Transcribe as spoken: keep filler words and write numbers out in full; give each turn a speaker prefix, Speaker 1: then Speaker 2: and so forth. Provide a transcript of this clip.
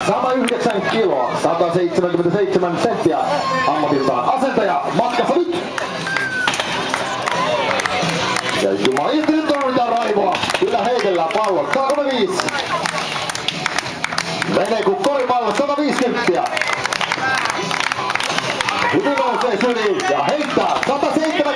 Speaker 1: sata yhdeksän kiloa, sata seitsemänkymmentäseitsemän senttiä ammatiltaan. Asentaja matkassa nyt! Ja jumalista nyt on mitään raivoa. Kyllä heitellään pallot. sata viisi. Menee kun koripallo sata viisikymmentä. Hyvin nousee syliin ja heittää sata seitsemän.